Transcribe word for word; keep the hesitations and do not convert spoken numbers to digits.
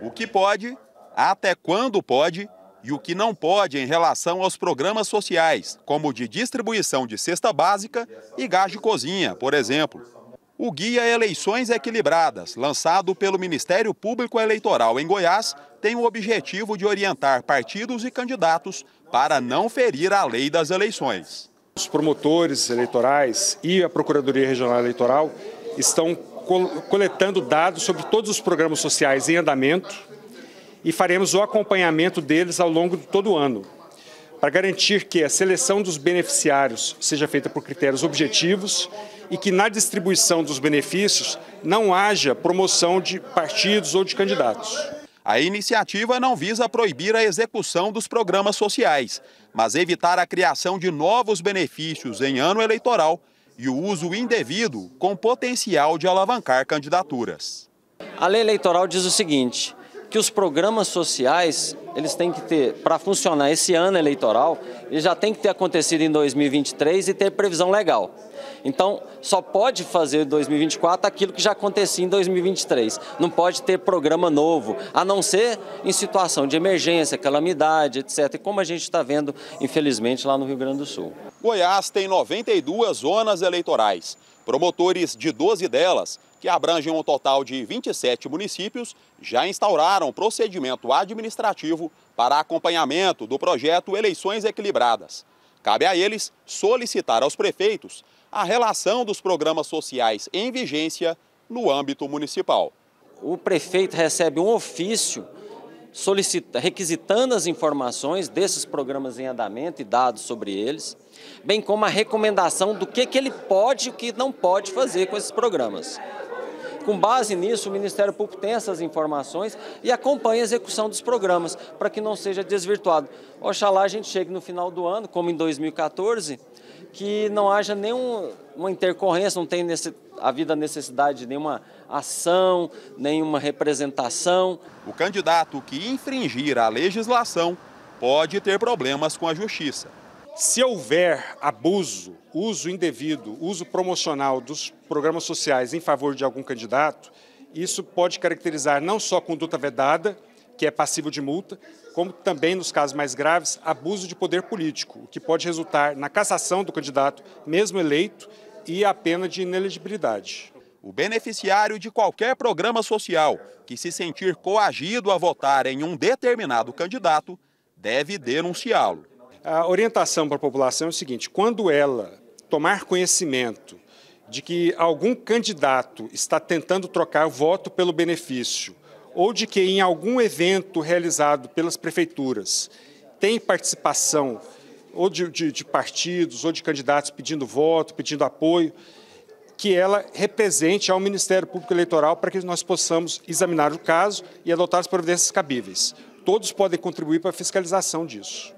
o que pode, até quando pode e o que não pode em relação aos programas sociais, como o de distribuição de cesta básica e gás de cozinha, por exemplo. O Guia Eleições Equilibradas, lançado pelo Ministério Público Eleitoral em Goiás, tem o objetivo de orientar partidos e candidatos para não ferir a lei das eleições. Os promotores eleitorais e a Procuradoria Regional Eleitoral estão coletando dados sobre todos os programas sociais em andamento e faremos o acompanhamento deles ao longo de todo o ano, para garantir que a seleção dos beneficiários seja feita por critérios objetivos e que na distribuição dos benefícios não haja promoção de partidos ou de candidatos. A iniciativa não visa proibir a execução dos programas sociais, mas evitar a criação de novos benefícios em ano eleitoral e o uso indevido com potencial de alavancar candidaturas. A lei eleitoral diz o seguinte, que os programas sociais, eles têm que ter, para funcionar esse ano eleitoral, eles já têm que ter acontecido em dois mil e vinte e três e ter previsão legal. Então, só pode fazer em dois mil e vinte e quatro aquilo que já acontecia em dois mil e vinte e três. Não pode ter programa novo, a não ser em situação de emergência, calamidade, etcétera. E como a gente está vendo, infelizmente, lá no Rio Grande do Sul. Goiás tem noventa e duas zonas eleitorais. Promotores de doze delas, que abrangem um total de vinte e sete municípios, já instauraram procedimento administrativo para acompanhamento do projeto Eleições Equilibradas. Cabe a eles solicitar aos prefeitos a relação dos programas sociais em vigência no âmbito municipal. O prefeito recebe um ofício solicita, requisitando as informações desses programas em andamento e dados sobre eles, bem como a recomendação do que, que ele pode e o que não pode fazer com esses programas. Com base nisso, o Ministério Público tem essas informações e acompanha a execução dos programas, para que não seja desvirtuado. Oxalá a gente chegue no final do ano, como em dois mil e quatorze, que não haja nenhuma intercorrência, não tenha havido necessidade de nenhuma ação, nenhuma representação. O candidato que infringir a legislação pode ter problemas com a justiça. Se houver abuso, uso indevido, uso promocional dos programas sociais em favor de algum candidato, isso pode caracterizar não só conduta vedada, que é passível de multa, como também, nos casos mais graves, abuso de poder político, o que pode resultar na cassação do candidato, mesmo eleito, e a pena de inelegibilidade. O beneficiário de qualquer programa social que se sentir coagido a votar em um determinado candidato deve denunciá-lo. A orientação para a população é o seguinte: quando ela tomar conhecimento de que algum candidato está tentando trocar voto pelo benefício, ou de que em algum evento realizado pelas prefeituras tem participação ou de, de, de partidos ou de candidatos pedindo voto, pedindo apoio, que ela represente ao Ministério Público Eleitoral para que nós possamos examinar o caso e adotar as providências cabíveis. Todos podem contribuir para a fiscalização disso.